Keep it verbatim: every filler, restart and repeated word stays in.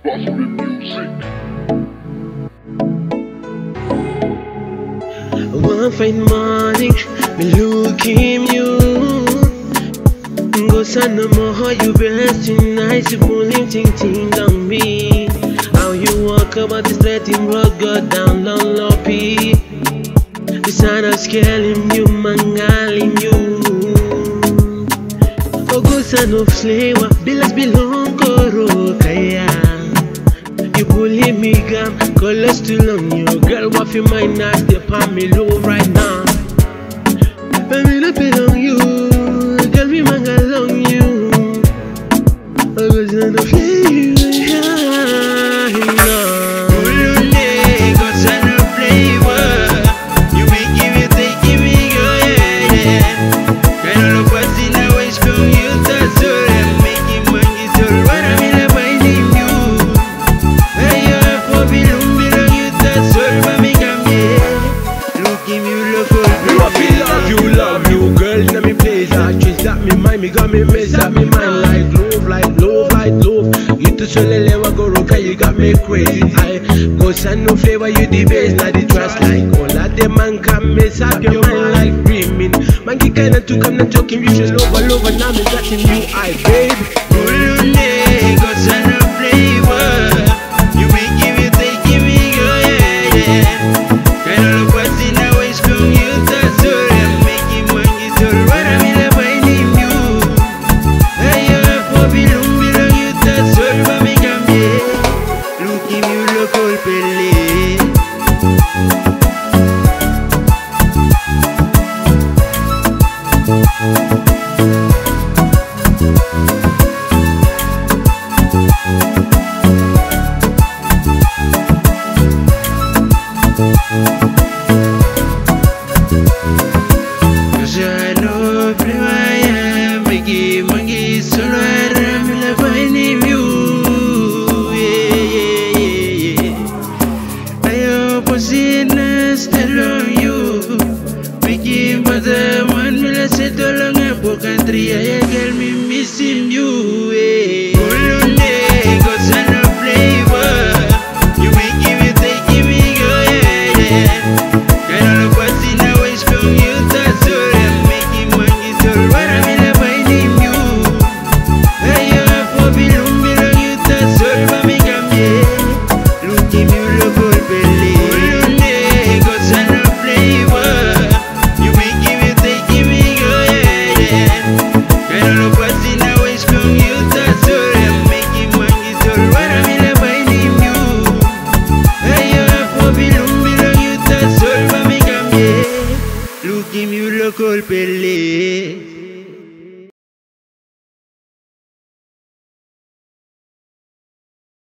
Flavour music. One fine morning, me look him you. Gosano how you best tonight, you pull him ting ting on me. How you walk about the threatening road, go down long loppy. The son of scaling you, mangaling you. Oh Gosano Flavour, bills belong koro kaya. You bully me gam, colors too long you. Girl, what you mind not step on me low right now. Baby, not belong you. Girl, me mangalong you. Oh Gosano Flavour. Me got me miss at me mind like love, like love, like love. You to solo lewa go roka, you got me crazy. I Gosano Flavour, you the best, not the trust. Like all of them man can mess up your mind like dreaming. Man get kinda too come not talking, you should love, love, and now me got in you, I babe. Gosano Flavour, you make give you take, give me go yeah yeah. Kinda look what's in the way from you, that's all. I'm making money, so what I mean. Gosano Flavour, make money, so I'm in finding you. Yeah, yeah, yeah. I hope I see nice along you. Make mother man will set along a book and three. I girl me missing you. Yeah. Gosano Flavour, you make give you take, give me go yeah yeah. Kinda look what's in the way from you, that's all. I'm making money, so what I mean I'm finding you. Hey, you have for belong, belong you, that's all. But me come here, look him, you look all belly. Gosano Flavour, you make give you take, give me go yeah yeah. Kinda look what's in the way from you, that's all. I'm making money, so what I mean I'm finding you. Hey, you have for belong, belong you, that's all. But me come here, look him, you look all belly.